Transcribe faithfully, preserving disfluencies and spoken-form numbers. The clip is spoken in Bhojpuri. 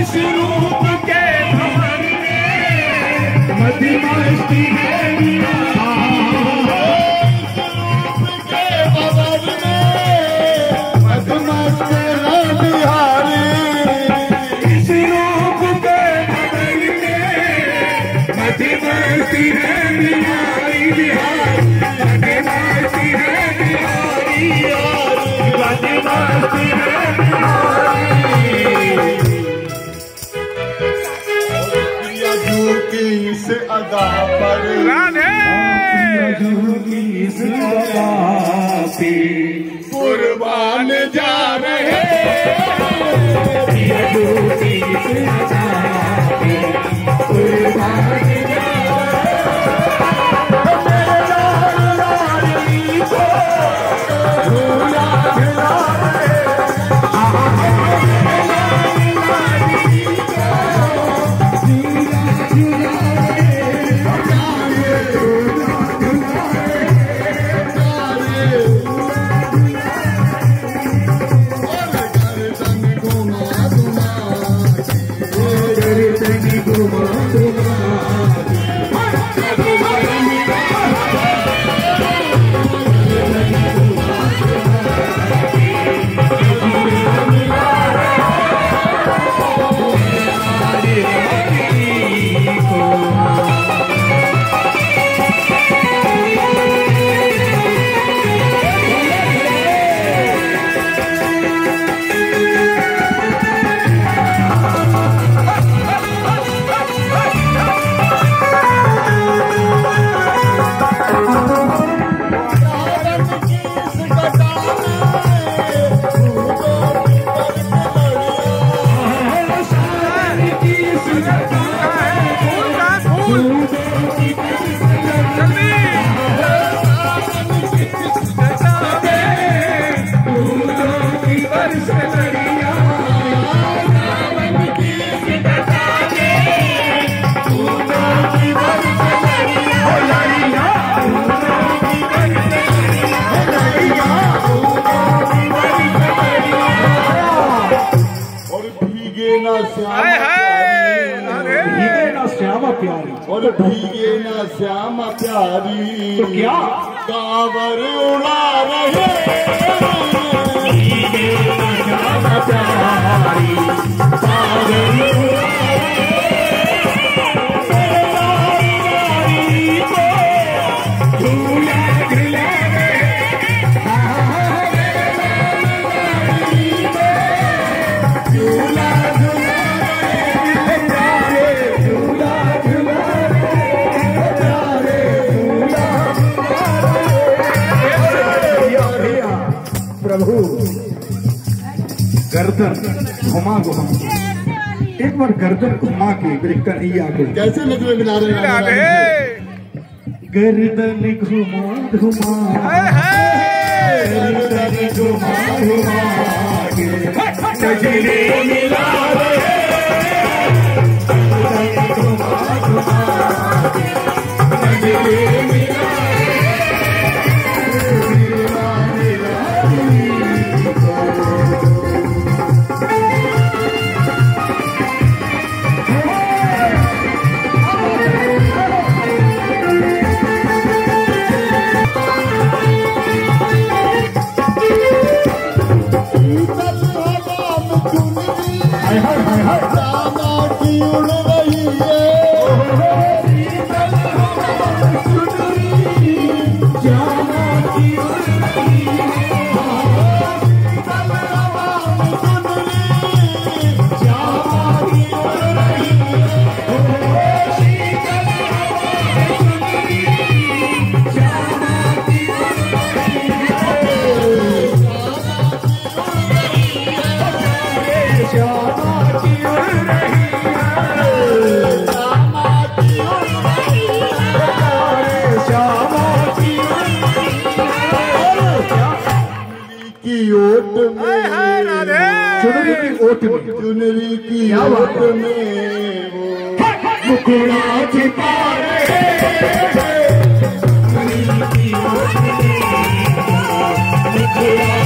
इस रूप के भवन में मति मस्ती है इस अदा पर इस अदा पे कुर्बान जा रहे श्यामा प्यारी और भीगे ना श्यामा प्यारी तो क्या कांवर उड़ा रहे भीगे ना श्यामा प्यारी कांवर उड़ा प्रभु गर्दन घुमा घुमा एक बार गर्दन घुमा के कन्हैया को कैसे नजर मिला रहे हैं गर्दन घुमा घुमा गर्दन घुमा घुमा के नजरे मिला रहे गर्दन घुमा घुमा के नजरे मिला उड़ रही है चुनरी की ओट में चुनरी की ओट में वो मुखड़ा छिपा रहे चुनरी की ओट में मुखड़ा